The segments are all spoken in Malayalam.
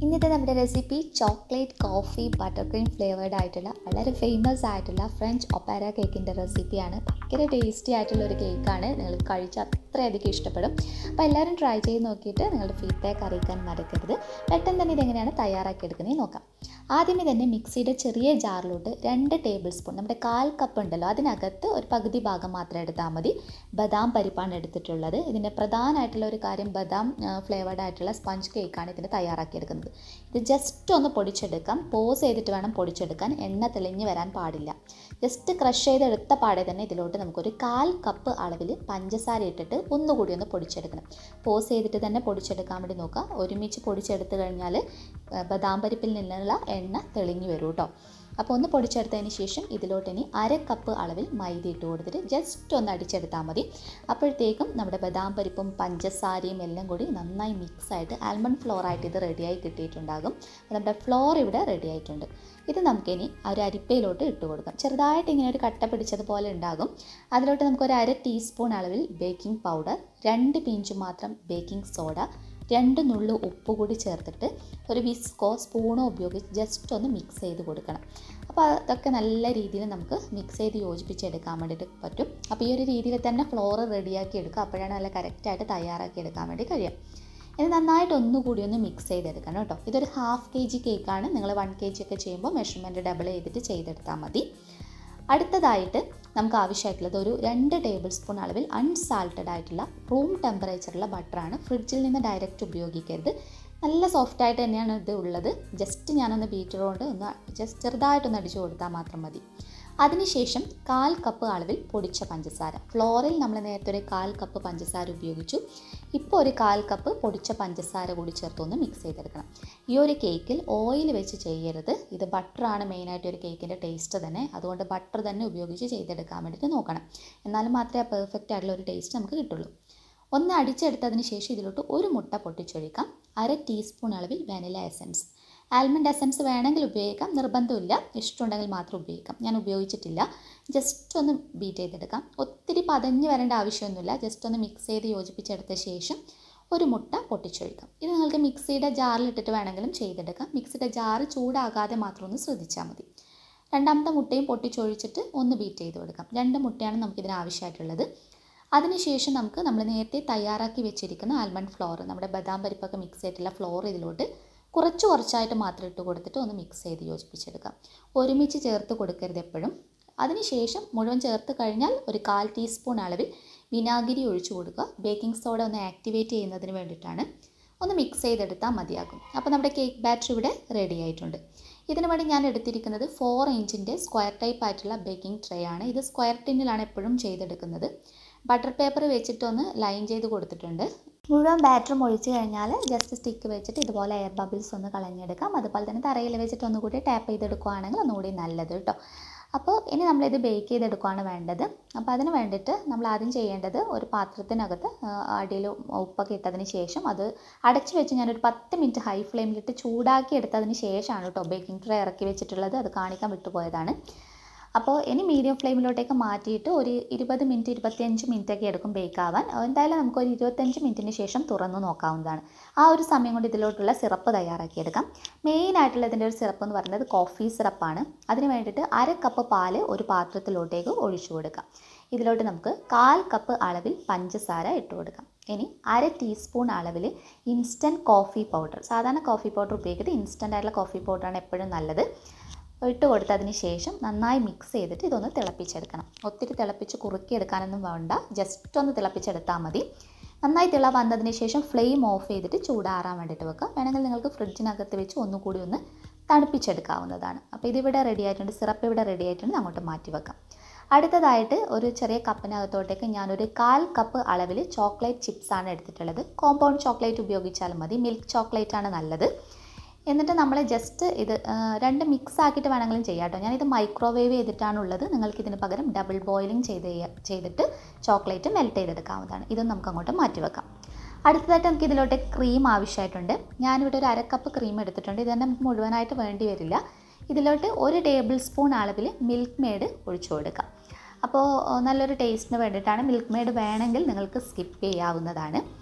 ഇന്നത്തെ നമ്മുടെ recipe chocolate coffee butter cream flavoured ആയിട്ടുള്ള വളരെ ഫേമസ് ആയിട്ടുള്ള ഫ്രഞ്ച് ഒപ്പാര കേക്കിൻ്റെ റെസിപ്പിയാണ്. ഭയങ്കര ടേസ്റ്റി ആയിട്ടുള്ള ഒരു കേക്കാണ്. നിങ്ങൾ കഴിച്ച് അത്രയധികം ഇഷ്ടപ്പെടും. അപ്പോൾ എല്ലാവരും ട്രൈ ചെയ്ത് നോക്കിയിട്ട് നിങ്ങളുടെ ഫീഡ്ബാക്ക് അറിയിക്കാൻ മറക്കരുത്. പെട്ടെന്ന് തന്നെ ഇതെങ്ങനെയാണ് തയ്യാറാക്കി എടുക്കുന്നത് നോക്കാം. ആദ്യമേ തന്നെ മിക്സിയുടെ ചെറിയ ജാറിലോട്ട് 2 ടേബിൾ സ്പൂൺ, നമ്മുടെ 1/4 കപ്പ് ഉണ്ടല്ലോ, അതിനകത്ത് ഒരു പകുതി ഭാഗം മാത്രം എടുത്താൽ മതി. ബദാം പരിപ്പാണ് എടുത്തിട്ടുള്ളത്. ഇതിൻ്റെ പ്രധാനമായിട്ടുള്ള ഒരു കാര്യം ബദാം ഫ്ലേവേർഡ് ആയിട്ടുള്ള സ്പഞ്ച് കേക്കാണ് ഇതിന് തയ്യാറാക്കിയെടുക്കുന്നത്. ഇത് ജസ്റ്റ് ഒന്ന് പൊടിച്ചെടുക്കാം. പോസ് ചെയ്തിട്ട് വേണം പൊടിച്ചെടുക്കാൻ. എണ്ണ തെളിഞ്ഞ് വരാൻ പാടില്ല. ജസ്റ്റ് ക്രഷ് ചെയ്തെടുത്ത പാടെ തന്നെ ഇതിലോട്ട് നമുക്കൊരു 1/4 കപ്പ് അളവിൽ പഞ്ചസാര ഇട്ടിട്ട് ഒന്നുകൂടി ഒന്ന് പൊടിച്ചെടുക്കണം. പോസ് ചെയ്തിട്ട് തന്നെ പൊടിച്ചെടുക്കാൻ വേണ്ടി നോക്കുക. ഒരുമിച്ച് പൊടിച്ചെടുത്ത് കഴിഞ്ഞാൽ ബദാം പരിപ്പിൽ നിന്നുള്ള എണ്ണ തെളിഞ്ഞു വരും കേട്ടോ. അപ്പോൾ ഒന്ന് പൊടിച്ചെടുത്തതിന് ശേഷം ഇതിലോട്ട് ഇനി 1/2 കപ്പ് അളവിൽ മൈദ ഇട്ട് കൊടുത്തിട്ട് ജസ്റ്റ് ഒന്ന് അടിച്ചെടുത്താൽ മതി. അപ്പോഴത്തേക്കും നമ്മുടെ ബദാം പരിപ്പും പഞ്ചസാരയും എല്ലാം കൂടി നന്നായി മിക്സായിട്ട് ആൽമണ്ട് ഫ്ലോറായിട്ട് ഇത് റെഡിയായി കിട്ടിയിട്ടുണ്ടാകും. നമ്മുടെ ഫ്ലോർ ഇവിടെ റെഡി ആയിട്ടുണ്ട്. ഇത് നമുക്കിനി ഒരു അരിപ്പയിലോട്ട് ഇട്ട് കൊടുക്കാം. ചെറുതായിട്ട് ഇങ്ങനെ ഒരു കട്ട പിടിച്ചതുപോലെ ഉണ്ടാകും. അതിലോട്ട് നമുക്കൊരു 1/2 ടീസ്പൂൺ അളവിൽ ബേക്കിംഗ് പൗഡർ, 2 പിഞ്ച് മാത്രം ബേക്കിംഗ് സോഡ, 2 നുള്ളു ഉപ്പ് കൂടി ചേർത്തിട്ട് ഒരു വിസ്കോ സ്പൂണോ ഉപയോഗിച്ച് ജസ്റ്റ് ഒന്ന് മിക്സ് ചെയ്ത് കൊടുക്കണം. അപ്പോൾ അതൊക്കെ നല്ല രീതിയിൽ നമുക്ക് മിക്സ് ചെയ്ത് യോജിപ്പിച്ചെടുക്കാൻ വേണ്ടിയിട്ട് പറ്റും. അപ്പോൾ ഈ ഒരു രീതിയിൽ തന്നെ ഫ്ലോർ റെഡിയാക്കി എടുക്കുക. അപ്പോഴാണ് നല്ല കറക്റ്റായിട്ട് തയ്യാറാക്കി എടുക്കാൻ വേണ്ടി കഴിയും. ഇത് നന്നായിട്ട് ഒന്നുകൂടി ഒന്ന് മിക്സ് ചെയ്തെടുക്കണം കേട്ടോ. ഇതൊരു 1/2 kg കേക്കാണ്. നിങ്ങൾ 1 kg ഒക്കെ ചെയ്യുമ്പോൾ മെഷർമെൻറ്റ് ഡബിൾ ചെയ്തിട്ട് ചെയ്തെടുത്താൽ മതി. അടുത്തതായിട്ട് നമുക്ക് ആവശ്യമായിട്ടുള്ളത് ഒരു 2 ടേബിൾ സ്പൂൺ അളവിൽ അൺസാൾട്ടഡ് ആയിട്ടുള്ള റൂം ടെമ്പറേച്ചറുള്ള ബട്ടറാണ്. ഫ്രിഡ്ജിൽ നിന്ന് ഡയറക്റ്റ് ഉപയോഗിക്കരുത്. നല്ല സോഫ്റ്റായിട്ട് തന്നെയാണ് ഇത് ഉള്ളത്. ജസ്റ്റ് ഞാനൊന്ന് ബീറ്റർ കൊണ്ട് ഒന്ന് ചെറുതായിട്ടൊന്ന് അടിച്ചു കൊടുത്താൽ മാത്രം മതി. അതിനുശേഷം 1/4 കപ്പ് അളവിൽ പൊടിച്ച പഞ്ചസാര. ഫ്ലോറിൽ നമ്മൾ നേരത്തെ ഒരു 1/4 കപ്പ് പഞ്ചസാര ഉപയോഗിച്ചു. ഇപ്പോൾ ഒരു 1/4 കപ്പ് പൊടിച്ച പഞ്ചസാര കൂടി ചേർത്തൊന്ന് മിക്സ് ചെയ്തെടുക്കണം. ഈ ഒരു കേക്കിൽ ഓയിൽ വെച്ച് ചെയ്യരുത്. ഇത് ബട്ടറാണ് മെയിനായിട്ട് ഒരു കേക്കിൻ്റെ ടേസ്റ്റ് തന്നെ. അതുകൊണ്ട് ബട്ടർ തന്നെ ഉപയോഗിച്ച് ചെയ്തെടുക്കാൻ വേണ്ടിയിട്ട് നോക്കണം. എന്നാൽ മാത്രമേ ആ പെർഫെക്റ്റ് ആയിട്ടുള്ള ഒരു ടേസ്റ്റ് നമുക്ക് കിട്ടുള്ളൂ. ഒന്ന് അടിച്ചെടുത്തതിന് ശേഷം ഇതിലോട്ട് ഒരു മുട്ട പൊട്ടിച്ചൊഴിക്കാം. 1/2 ടീസ്പൂൺ അളവിൽ വാനില എസൻസ്. ആൽമണ്ട് എസൻസ് വേണമെങ്കിൽ ഉപയോഗിക്കാം, നിർബന്ധമില്ല. ഇഷ്ടമുണ്ടെങ്കിൽ മാത്രം ഉപയോഗിക്കാം. ഞാൻ ഉപയോഗിച്ചിട്ടില്ല. ജസ്റ്റ് ഒന്ന് ബീറ്റ് ചെയ്തെടുക്കാം. ഒത്തിരി പതഞ്ഞ് വരേണ്ട ആവശ്യമൊന്നുമില്ല. ജസ്റ്റ് ഒന്ന് മിക്സ് ചെയ്ത് യോജിപ്പിച്ചെടുത്ത ശേഷം ഒരു മുട്ട പൊട്ടിച്ചൊഴിക്കാം. ഇത് നിങ്ങൾക്ക് മിക്സിയുടെ ജാറിലിട്ടിട്ട് വേണമെങ്കിലും ചെയ്തെടുക്കാം. മിക്സിയുടെ ജാറ് ചൂടാകാതെ മാത്രം ഒന്ന് ശ്രദ്ധിച്ചാൽ മതി. രണ്ടാമത്തെ മുട്ടയും പൊട്ടിച്ചൊഴിച്ചിട്ട് ഒന്ന് ബീറ്റ് ചെയ്ത് കൊടുക്കാം. 2 മുട്ടയാണ് നമുക്കിതിന് ആവശ്യമായിട്ടുള്ളത്. അതിനുശേഷം നമ്മൾ നേരത്തെ തയ്യാറാക്കി വെച്ചിരിക്കുന്ന ആൽമണ്ട് ഫ്ലോർ, നമ്മുടെ ബദാം പരിപ്പൊക്കെ മിക്സ് ചെയ്തിട്ടുള്ള ഫ്ലോർ ഇതിലോട്ട് കുറച്ചായിട്ട് മാത്രം ഇട്ട് കൊടുത്തിട്ട് ഒന്ന് മിക്സ് ചെയ്ത് യോജിപ്പിച്ചെടുക്കാം. ഒരുമിച്ച് ചേർത്ത് കൊടുക്കരുത് എപ്പോഴും. അതിനുശേഷം മുഴുവൻ ചേർത്ത് കഴിഞ്ഞാൽ ഒരു 1/4 ടീസ്പൂൺ അളവിൽ വിനാഗിരി ഒഴിച്ചു കൊടുക്കുക. ബേക്കിംഗ് സോഡ ഒന്ന് ആക്ടിവേറ്റ് ചെയ്യുന്നതിന് വേണ്ടിയിട്ടാണ്. ഒന്ന് മിക്സ് ചെയ്തെടുത്താൽ മതിയാകും. അപ്പോൾ നമ്മുടെ കേക്ക് ബാറ്റർ ഇവിടെ റെഡി ആയിട്ടുണ്ട്. ഇതിനു വേണ്ടി ഞാൻ എടുത്തിരിക്കുന്നത് 4 ഇഞ്ചിൻ്റെ സ്ക്വയർ ടൈപ്പ് ആയിട്ടുള്ള ബേക്കിംഗ് ട്രേ ആണ്. ഇത് സ്ക്വയർ ടിന്നിലാണ് എപ്പോഴും ചെയ്തെടുക്കുന്നത്. ബട്ടർ പേപ്പർ വെച്ചിട്ടൊന്ന് ലൈൻ ചെയ്ത് കൊടുത്തിട്ടുണ്ട്. മുഴുവൻ ബാറ്ററും ഒഴിച്ച് കഴിഞ്ഞാൽ ജസ്റ്റ് സ്റ്റിക്ക് വെച്ചിട്ട് ഇതുപോലെ എയർ ബബിൾസ് ഒന്ന് കളഞ്ഞെടുക്കാം. അതുപോലെ തന്നെ തറയിൽ വെച്ചിട്ട് ഒന്നുകൂടി ടാപ്പ് ചെയ്തെടുക്കുകയാണെങ്കിൽ ഒന്നുകൂടി നല്ലത് കേട്ടോ. അപ്പോൾ ഇനി നമ്മളിത് ബേക്ക് ചെയ്തെടുക്കുകയാണ് വേണ്ടത്. അപ്പോൾ അതിന് വേണ്ടിയിട്ട് നമ്മൾ ആദ്യം ചെയ്യേണ്ടത് ഒരു പാത്രത്തിനകത്ത് അടിയിൽ ഉപ്പൊക്കെ ഇട്ടതിന് ശേഷം അത് അടച്ച് വെച്ച് ഞാനൊരു 10 മിനിറ്റ് ഹൈ ഫ്ലെയിമിലിട്ട് ചൂടാക്കി എടുത്തതിന് ശേഷമാണ് കേട്ടോ ബേക്കിംഗ് ട്രേ ഇറക്കി വെച്ചിട്ടുള്ളത്. അത് കാണിക്കാൻ വിട്ടുപോയതാണ്. അപ്പോൾ ഇനി മീഡിയം ഫ്ലെയിമിലോട്ടേക്ക് മാറ്റിയിട്ട് ഒരു 20 മിനിറ്റ് 25 മിനിറ്റൊക്കെ എടുക്കും ബേക്ക് ആവാൻ. എന്തായാലും നമുക്കൊരു 25 മിനിറ്റിന് ശേഷം തുറന്ന് നോക്കാവുന്നതാണ്. ആ ഒരു സമയം കൊണ്ട് ഇതിലോട്ടുള്ള സിറപ്പ് തയ്യാറാക്കിയെടുക്കാം. മെയിനായിട്ടുള്ള ഇതിൻ്റെ ഒരു സിറപ്പ് എന്ന് പറയുന്നത് കോഫി സിറപ്പാണ്. അതിന് വേണ്ടിയിട്ട് 1/2 കപ്പ് പാല് ഒരു പാത്രത്തിലോട്ടേക്ക് ഒഴിച്ചു കൊടുക്കാം. ഇതിലോട്ട് നമുക്ക് 1/4 കപ്പ് അളവിൽ പഞ്ചസാര ഇട്ട് കൊടുക്കാം. ഇനി 1/2 ടീസ്പൂൺ അളവിൽ ഇൻസ്റ്റൻറ്റ് കോഫി പൗഡർ. സാധാരണ കോഫി പൗഡർ ഉപയോഗിക്കുന്നത് ഇൻസ്റ്റൻ്റ് ആയിട്ടുള്ള കോഫി പൗഡറാണ് എപ്പോഴും നല്ലത്. ഇട്ട് കൊടുത്തതിന് ശേഷം നന്നായി മിക്സ് ചെയ്തിട്ട് ഇതൊന്ന് തിളപ്പിച്ചെടുക്കണം. ഒത്തിരി തിളപ്പിച്ച് കുറുക്കിയെടുക്കാനൊന്നും വേണ്ട. ജസ്റ്റ് ഒന്ന് തിളപ്പിച്ചെടുത്താൽ മതി. നന്നായി തിള വന്നതിന് ശേഷം ഫ്ലെയിം ഓഫ് ചെയ്തിട്ട് ചൂടാറാൻ വേണ്ടിയിട്ട് വെക്കാം. വേണമെങ്കിൽ നിങ്ങൾക്ക് ഫ്രിഡ്ജിനകത്ത് വെച്ച് ഒന്നുകൂടി ഒന്ന് തണുപ്പിച്ചെടുക്കാവുന്നതാണ്. അപ്പോൾ ഇതിവിടെ റെഡി ആയിട്ടുണ്ട്. സിറപ്പ് ഇവിടെ റെഡി ആയിട്ടുണ്ട്. അങ്ങോട്ട് മാറ്റി വെക്കാം. അടുത്തതായിട്ട് ഒരു ചെറിയ കപ്പിനകത്തോട്ടേക്ക് ഞാനൊരു 1/4 കപ്പ് അളവിൽ ചോക്ലേറ്റ് ചിപ്സാണ് എടുത്തിട്ടുള്ളത്. കോമ്പൗണ്ട് ചോക്ലേറ്റ് ഉപയോഗിച്ചാലും മതി. മിൽക്ക് ചോക്ലേറ്റ് ആണ് നല്ലത്. എന്നിട്ട് നമ്മൾ ജസ്റ്റ് ഇത് 2 മിക്സ് ആക്കിയിട്ട് വേണമെങ്കിലും ചെയ്യാം കേട്ടോ. ഞാനിത് മൈക്രോവേവ് ചെയ്തിട്ടാണുള്ളത്. നിങ്ങൾക്കിതിന് പകരം ഡബിൾ ബോയിലിംഗ് ചെയ്തിട്ട് ചോക്ലേറ്റ് മെൽറ്റ് ചെയ്തെടുക്കാവുന്നതാണ്. ഇതും നമുക്ക് അങ്ങോട്ട് മാറ്റി വെക്കാം. അടുത്തതായിട്ട് നമുക്ക് ഇതിലോട്ട് ക്രീം ആവശ്യമായിട്ടുണ്ട്. ഞാനിവിടെ ഒരു 1/2 കപ്പ് ക്രീം എടുത്തിട്ടുണ്ട്. ഇത് തന്നെ നമുക്ക് മുഴുവനായിട്ട് വേണ്ടി വരില്ല. ഇതിലോട്ട് 1 ടേബിൾ സ്പൂൺ അളവിൽ മിൽക്ക് മെയ്ഡ് ഒഴിച്ചു കൊടുക്കാം. അപ്പോൾ നല്ലൊരു ടേസ്റ്റിന് വേണ്ടിയിട്ടാണ്. മിൽക്ക് മെയ്ഡ് വേണമെങ്കിൽ നിങ്ങൾക്ക് സ്കിപ്പ് ചെയ്യാവുന്നതാണ്.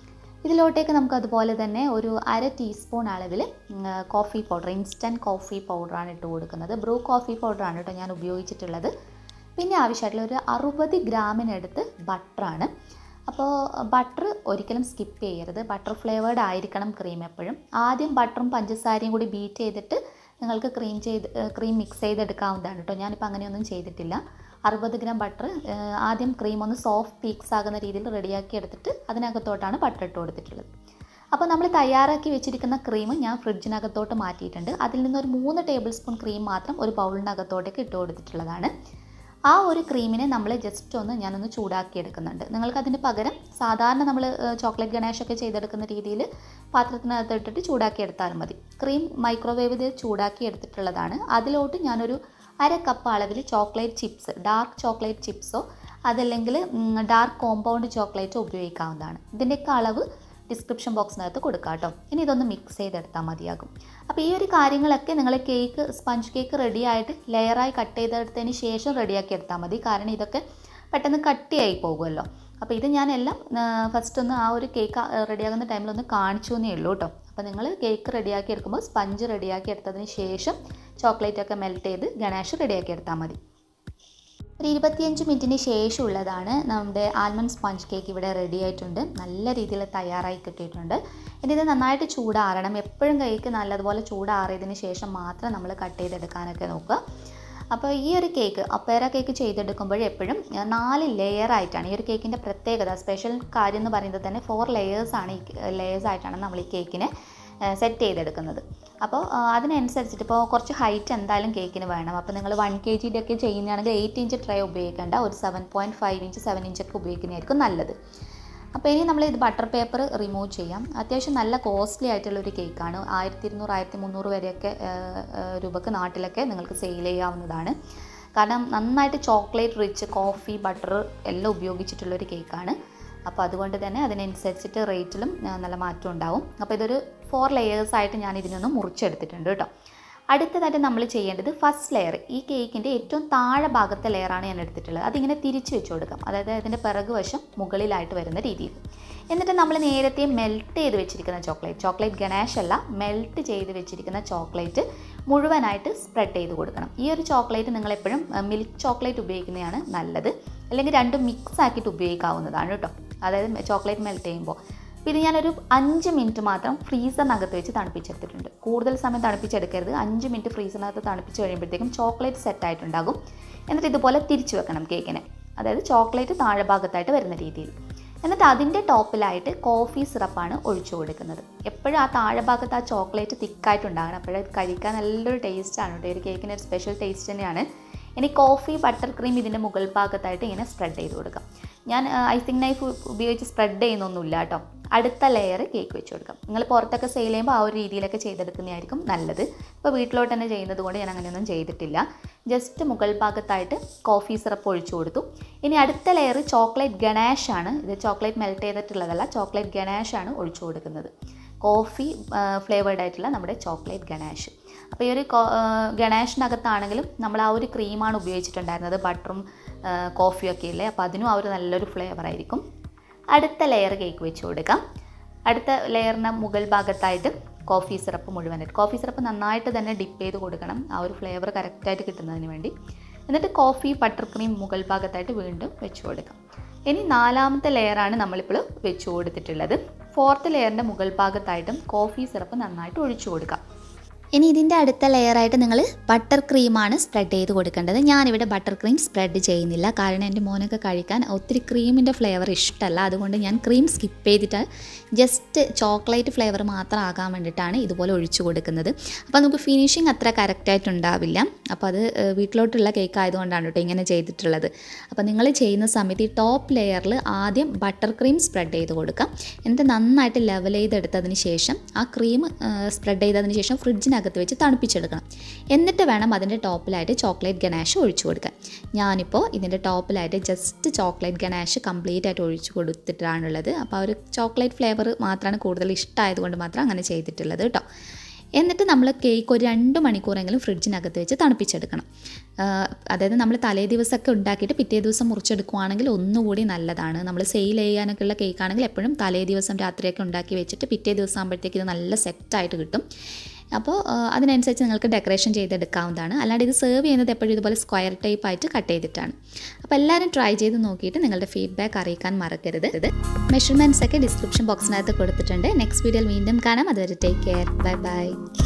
ഇതിലോട്ടേക്ക് നമുക്ക് അതുപോലെ തന്നെ ഒരു 1/2 ടീസ്പൂൺ അളവിൽ കോഫി പൗഡർ, ഇൻസ്റ്റൻറ്റ് കോഫി പൗഡറാണ് ഇട്ട് കൊടുക്കുന്നത്. ബ്രൂ കോഫി പൗഡറാണ് കേട്ടോ ഞാൻ ഉപയോഗിച്ചിട്ടുള്ളത്. പിന്നെ ആവശ്യമായിട്ടുള്ള ഒരു 60 ഗ്രാമിനടുത്ത് ബട്ടറാണ്. അപ്പോൾ ബട്ടർ ഒരിക്കലും സ്കിപ്പ് ചെയ്യരുത്. ബട്ടർ ഫ്ലേവേർഡ് ആയിരിക്കണം ക്രീം എപ്പോഴും. ആദ്യം ബട്ടറും പഞ്ചസാരയും കൂടി ബീറ്റ് ചെയ്തിട്ട് നിങ്ങൾക്ക് ക്രീം മിക്സ് ചെയ്തെടുക്കാവുന്നതാണ് കേട്ടോ. ഞാനിപ്പോൾ അങ്ങനെയൊന്നും ചെയ്തിട്ടില്ല. 60 ഗ്രാം ബട്ടർ ആദ്യം ക്രീം ഒന്ന് സോഫ്റ്റ് പീക്സ് ആകുന്ന രീതിയിൽ റെഡിയാക്കി എടുത്തിട്ട് അതിനകത്തോട്ടാണ് ബട്ടർ ഇട്ട് കൊടുത്തിട്ടുള്ളത്. അപ്പോൾ നമ്മൾ തയ്യാറാക്കി വെച്ചിരിക്കുന്ന ക്രീം ഞാൻ ഫ്രിഡ്ജിനകത്തോട്ട് മാറ്റിയിട്ടുണ്ട്. അതിൽ നിന്നൊരു 3 ടേബിൾ സ്പൂൺ ക്രീം മാത്രം ഒരു ബൗളിനകത്തോട്ടേക്ക് ഇട്ട് കൊടുത്തിട്ടുള്ളതാണ്. ആ ഒരു ക്രീമിനെ നമ്മൾ ജസ്റ്റ് ഞാനൊന്ന് ചൂടാക്കി എടുക്കുന്നുണ്ട്. നിങ്ങൾക്കതിന് പകരം സാധാരണ നമ്മൾ ചോക്ലേറ്റ് ഗണേഷൊക്കെ ചെയ്തെടുക്കുന്ന രീതിയിൽ പാത്രത്തിനകത്ത് ഇട്ടിട്ട് ചൂടാക്കി എടുത്താലും മതി. ക്രീം മൈക്രോവേവിൽ ചൂടാക്കി എടുത്തിട്ടുള്ളതാണ്. അതിലോട്ട് ഞാനൊരു 1/2 കപ്പ് അളവിൽ ചോക്ലേറ്റ് ചിപ്സ്, ഡാർക്ക് ചോക്ലേറ്റ് ചിപ്സോ അതല്ലെങ്കിൽ ഡാർക്ക് കോമ്പൗണ്ട് ചോക്ലേറ്റോ ഉപയോഗിക്കാവുന്നതാണ്. ഇതിൻ്റെയൊക്കെ അളവ് ഡിസ്ക്രിപ്ഷൻ ബോക്സിനകത്ത് കൊടുക്കാം കേട്ടോ. ഇനി ഇതൊന്ന് മിക്സ് ചെയ്തെടുത്താൽ മതിയാകും. അപ്പോൾ ഈ ഒരു കാര്യങ്ങളൊക്കെ നിങ്ങൾ കേക്ക്, സ്പഞ്ച് കേക്ക് റെഡിയായിട്ട് ലെയറായി കട്ട് ചെയ്തെടുത്തതിന് ശേഷം റെഡിയാക്കി എടുത്താൽ മതി. കാരണം ഇതൊക്കെ പെട്ടെന്ന് കട്ടിയായി പോകുമല്ലോ. അപ്പോൾ ഇത് ഞാനെല്ലാം ഫസ്റ്റ് ഒന്ന് ആ ഒരു കേക്ക് റെഡിയാകുന്ന ടൈമിലൊന്ന് കാണിച്ചു എന്നേ ഉള്ളൂ കേട്ടോ. അപ്പോൾ നിങ്ങൾ കേക്ക് റെഡിയാക്കി എടുക്കുമ്പോൾ സ്പഞ്ച് റെഡിയാക്കി എടുത്തതിന് ശേഷം ചോക്ലേറ്റൊക്കെ മെൽറ്റ് ചെയ്ത് ഗണേഷ് റെഡിയാക്കി എടുത്താൽ മതി. ഒരു 25 മിനിറ്റിന് ശേഷമുള്ളതാണ് നമ്മുടെ ആൽമണ്ട് സ്പഞ്ച് കേക്ക്. ഇവിടെ റെഡി ആയിട്ടുണ്ട്. നല്ല രീതിയിൽ തയ്യാറായി കിട്ടിയിട്ടുണ്ട്. ഇനി ഇത് നന്നായിട്ട് ചൂടാറണം. എപ്പോഴും കേക്ക് നല്ലതുപോലെ ചൂടാറിയതിന് ശേഷം മാത്രം നമ്മൾ കട്ട് ചെയ്തെടുക്കാനൊക്കെ നോക്കുക. അപ്പോൾ ഈ ഒരു കേക്ക്, അപ്പേര കേക്ക് ചെയ്തെടുക്കുമ്പോൾ എപ്പോഴും 4 ലെയറായിട്ടാണ്. ഈ ഒരു കേക്കിൻ്റെ പ്രത്യേകത, സ്പെഷ്യൽ കാര്യം എന്ന് പറയുന്നത് തന്നെ 4 ലെയേഴ്സായിട്ടാണ് നമ്മൾ ഈ കേക്കിനെ സെറ്റ് ചെയ്തെടുക്കുന്നത്. അപ്പോൾ അതിനനുസരിച്ചിട്ട് ഇപ്പോൾ കുറച്ച് ഹൈറ്റ് എന്തായാലും കേക്കിന് വേണം. അപ്പോൾ നിങ്ങൾ 1 kg ഒക്കെ ചെയ്യുന്നതാണെങ്കിൽ 8 ഇഞ്ച് ട്രേ ഉപയോഗിക്കേണ്ട, ഒരു 7.5 ഇഞ്ച് 7 ഇഞ്ചൊക്കെ ഉപയോഗിക്കുന്നതായിരിക്കും നല്ലത്. അപ്പോൾ ഇനി നമ്മൾ ഇത് ബട്ടർ പേപ്പർ റിമൂവ് ചെയ്യാം. അത്യാവശ്യം നല്ല കോസ്റ്റ്ലി ആയിട്ടുള്ളൊരു കേക്കാണ്. 1200-1300 വരെയൊക്കെ രൂപക്ക് നാട്ടിലൊക്കെ നിങ്ങൾക്ക് സെയിൽ ചെയ്യാവുന്നതാണ്. കാരണം നന്നായിട്ട് ചോക്ലേറ്റ് റിച്ച് കോഫി ബട്ടർ എല്ലാം ഉപയോഗിച്ചിട്ടുള്ളൊരു കേക്കാണ്. അപ്പോൾ അതുകൊണ്ട് തന്നെ അതിനനുസരിച്ചിട്ട് റേറ്റിലും നല്ല മാറ്റം ഉണ്ടാവും. അപ്പോൾ ഇതൊരു 4 ലെയേഴ്സായിട്ട് ഞാൻ ഇതിനൊന്ന് മുറിച്ചെടുത്തിട്ടുണ്ട് കേട്ടോ. അടുത്തതായിട്ട് നമ്മൾ ചെയ്യേണ്ടത് ഫസ്റ്റ് ലെയർ, ഈ കേക്കിൻ്റെ ഏറ്റവും താഴെ ഭാഗത്തെ ലെയറാണ് ഞാൻ എടുത്തിട്ടുള്ളത്. അതിങ്ങനെ തിരിച്ച് വെച്ച് കൊടുക്കാം. അതായത് അതിൻ്റെ പിറക് വശം മുകളിലായിട്ട് വരുന്ന രീതിയിൽ. എന്നിട്ട് നമ്മൾ നേരത്തെ മെൽറ്റ് ചെയ്ത് വെച്ചിരിക്കുന്ന ചോക്ലേറ്റ് ഗണേഷ് അല്ല, മെൽറ്റ് ചെയ്ത് വെച്ചിരിക്കുന്ന ചോക്ലേറ്റ് മുഴുവനായിട്ട് സ്പ്രെഡ് ചെയ്ത് കൊടുക്കണം. ഈ ഒരു ചോക്ലേറ്റ് നിങ്ങളെപ്പോഴും മിൽക്ക് ചോക്ലേറ്റ് ഉപയോഗിക്കുന്നതാണ് നല്ലത്. അല്ലെങ്കിൽ രണ്ടും മിക്സ് ആക്കിയിട്ട് ഉപയോഗിക്കാവുന്നതാണ് കേട്ടോ. അതായത് ചോക്ലേറ്റ് മെൽറ്റ് ചെയ്യുമ്പോൾ. അപ്പോൾ ഇത് ഞാനൊരു 5 മിനിറ്റ് മാത്രം ഫ്രീസറിനകത്ത് വെച്ച് തണുപ്പിച്ചെടുത്തിട്ടുണ്ട്. കൂടുതൽ സമയം തണുപ്പിച്ചെടുക്കരുത്. 5 മിനിറ്റ് ഫ്രീസറിനകത്ത് തണുപ്പിച്ച് കഴിയുമ്പോഴത്തേക്കും ചോക്ലേറ്റ് സെറ്റായിട്ടുണ്ടാകും. എന്നിട്ട് ഇതുപോലെ തിരിച്ചു വെക്കണം കേക്കിനെ. അതായത് ചോക്ലേറ്റ് താഴെ ഭാഗത്തായിട്ട് വരുന്ന രീതിയിൽ. എന്നിട്ട് അതിൻ്റെ ടോപ്പിലായിട്ട് കോഫി സിറപ്പാണ് ഒഴിച്ചു കൊടുക്കുന്നത്. എപ്പോഴും ആ താഴെ ഭാഗത്ത് ആ ചോക്ലേറ്റ് തിക്കായിട്ടുണ്ടാകണം. അപ്പോഴത് കഴിക്കാൻ നല്ലൊരു ടേസ്റ്റാണ് കേട്ടോ. ഒരു കേക്കിന് ഒരു സ്പെഷ്യൽ ടേസ്റ്റ് തന്നെയാണ്. ഇനി കോഫി ബട്ടർ ക്രീം ഇതിൻ്റെ മുകൾ ഭാഗത്തായിട്ട് ഇങ്ങനെ സ്പ്രെഡ് ചെയ്ത് കൊടുക്കാം. ഞാൻ ഐസിങ് നൈഫ് ഉപയോഗിച്ച് സ്പ്രെഡ് ചെയ്യുന്നൊന്നുമില്ല കേട്ടോ. അടുത്ത ലെയർ കേക്ക് വെച്ച് കൊടുക്കാം. നിങ്ങൾ പുറത്തൊക്കെ സെയിൽ ചെയ്യുമ്പോൾ ആ ഒരു രീതിയിലൊക്കെ ചെയ്തെടുക്കുന്നതായിരിക്കും നല്ലത്. ഇപ്പോൾ വീട്ടിലോട്ട് തന്നെ ചെയ്യുന്നത് കൊണ്ട് ഞാൻ അങ്ങനെയൊന്നും ചെയ്തിട്ടില്ല. ജസ്റ്റ് മുകൾ ഭാഗത്തായിട്ട് കോഫി സിറപ്പ് ഒഴിച്ചു കൊടുത്തു. ഇനി അടുത്ത ലെയർ ചോക്ലേറ്റ് ഗണേഷാണ്. ഇത് ചോക്ലേറ്റ് മെൽറ്റ് ചെയ്തിട്ടുള്ളതല്ല, ചോക്ലേറ്റ് ഗണേഷാണ് ഒഴിച്ചു കൊടുക്കുന്നത്. കോഫി ഫ്ലേവേർഡ് ആയിട്ടുള്ള നമ്മുടെ ചോക്ലേറ്റ് ഗണേഷ്. അപ്പോൾ ഈ ഒരു ഗണേഷിനകത്താണെങ്കിലും നമ്മൾ ആ ഒരു ക്രീമാണ് ഉപയോഗിച്ചിട്ടുണ്ടായിരുന്നത്, ബട്ടറും കോഫിയൊക്കെ ഇല്ലേ. അപ്പോൾ അതിനും ആ ഒരു നല്ലൊരു ഫ്ലേവർ ആയിരിക്കും. അടുത്ത ലെയർ കേക്ക് വെച്ച് കൊടുക്കാം. അടുത്ത ലെയറിന് മുകൾ ഭാഗത്തായിട്ട് കോഫി സിറപ്പ് മുഴുവനായിട്ട്, കോഫി സിറപ്പ് നന്നായിട്ട് തന്നെ ഡിപ്പ് ചെയ്ത് കൊടുക്കണം, ആ ഒരു ഫ്ലേവർ കറക്റ്റായിട്ട് കിട്ടുന്നതിന് വേണ്ടി. എന്നിട്ട് കോഫി ബട്ടർ ക്രീം മുകൾ ഭാഗത്തായിട്ട് വീണ്ടും വെച്ച് കൊടുക്കാം. ഇനി 4ാമത്തെ ലെയറാണ് നമ്മളിപ്പോൾ വെച്ച് കൊടുത്തിട്ടുള്ളത്. 4th ലെയറിൻ്റെ മുകൾ ഭാഗത്തായിട്ടും കോഫി സിറപ്പ് നന്നായിട്ട് ഒഴിച്ചു കൊടുക്കാം. ഇനി ഇതിൻ്റെ അടുത്ത ലെയറായിട്ട് നിങ്ങൾ ബട്ടർ ക്രീമാണ് സ്പ്രെഡ് ചെയ്ത് കൊടുക്കേണ്ടത്. ഞാനിവിടെ ബട്ടർ ക്രീം സ്പ്രെഡ് ചെയ്യുന്നില്ല. കാരണം എൻ്റെ മോനൊക്കെ കഴിക്കാൻ ഒത്തിരി ക്രീമിൻ്റെ ഫ്ലേവർ ഇഷ്ടമല്ല. അതുകൊണ്ട് ഞാൻ ക്രീം സ്കിപ്പ് ചെയ്തിട്ട് ജസ്റ്റ് ചോക്ലേറ്റ് ഫ്ലേവർ മാത്രം ആകാൻ വേണ്ടിയിട്ടാണ് ഇതുപോലെ ഒഴിച്ചു കൊടുക്കുന്നത്. അപ്പോൾ നമുക്ക് ഫിനിഷിങ് അത്ര കറക്റ്റായിട്ടുണ്ടാവില്ല. അപ്പോൾ അത് വീട്ടിലോട്ടുള്ള കേക്ക് ആയതുകൊണ്ടാണ് കേട്ടോ ഇങ്ങനെ ചെയ്തിട്ടുള്ളത്. അപ്പോൾ നിങ്ങൾ ചെയ്യുന്ന സമയത്ത് ഈ ടോപ്പ് ലെയറിൽ ആദ്യം ബട്ടർ ക്രീം സ്പ്രെഡ് ചെയ്ത് കൊടുക്കാം. എന്നിട്ട് നന്നായിട്ട് ലെവൽ ചെയ്തെടുത്തതിന് ശേഷം ആ ക്രീം സ്പ്രെഡ് ചെയ്തതിന് ശേഷം ഫ്രിഡ്ജിനകത്ത് വെച്ച് തണുപ്പിച്ചെടുക്കണം. എന്നിട്ട് വേണം അതിൻ്റെ ടോപ്പിലായിട്ട് ചോക്ലേറ്റ് ഗണേഷ് ഒഴിച്ചു കൊടുക്കാൻ. ഞാനിപ്പോൾ ഇതിൻ്റെ ടോപ്പിലായിട്ട് ജസ്റ്റ് ചോക്ലേറ്റ് ഗണേഷ് കംപ്ലീറ്റ് ആയിട്ട് ഒഴിച്ചു കൊടുത്തിട്ടാണുള്ളത്. അപ്പോൾ ആ ഒരു ചോക്ലേറ്റ് ഫ്ലേവർ മാത്രമാണ് കൂടുതൽ ഇഷ്ടമായതുകൊണ്ട് മാത്രം അങ്ങനെ ചെയ്തിട്ടുള്ളത് കേട്ടോ. എന്നിട്ട് നമ്മൾ കേക്ക് ഒരു 2 മണിക്കൂറെങ്കിലും ഫ്രിഡ്ജിനകത്ത് വെച്ച് തണുപ്പിച്ചെടുക്കണം. അതായത് നമ്മൾ തലേ ദിവസമൊക്കെ ഉണ്ടാക്കിയിട്ട് പിറ്റേ ദിവസം മുറിച്ചെടുക്കുകയാണെങ്കിൽ ഒന്നുകൂടി നല്ലതാണ്. നമ്മൾ സെയിൽ ചെയ്യാനൊക്കെ ഉള്ള കേക്കാണെങ്കിൽ എപ്പോഴും തലേ ദിവസം രാത്രിയൊക്കെ ഉണ്ടാക്കി വെച്ചിട്ട് പിറ്റേ ദിവസം ആകുമ്പോഴത്തേക്ക് ഇത് നല്ല സെറ്റായിട്ട് കിട്ടും. അപ്പോൾ അതിനനുസരിച്ച് നിങ്ങൾക്ക് ഡെക്കറേഷൻ ചെയ്തെടുക്കാവുന്നതാണ്. അല്ലാണ്ട് ഇത് സെർവ് ചെയ്യുന്നത് എപ്പോഴും ഇതുപോലെ സ്ക്വയർ ടൈപ്പ് ആയിട്ട് കട്ട് ചെയ്തിട്ടാണ്. അപ്പോൾ എല്ലാവരും ട്രൈ ചെയ്ത് നോക്കിയിട്ട് നിങ്ങളുടെ ഫീഡ്ബാക്ക് അറിയിക്കാൻ മറക്കരുത്. മെഷർമെൻറ്റ്സ് ഒക്കെ ഡിസ്ക്രിപ്ഷൻ ബോക്സിനകത്ത് കൊടുത്തിട്ടുണ്ട്. നെക്സ്റ്റ് വീഡിയോയിൽ വീണ്ടും കാണാം. അതുവരെ ടേക്ക് കെയർ. Bye bye.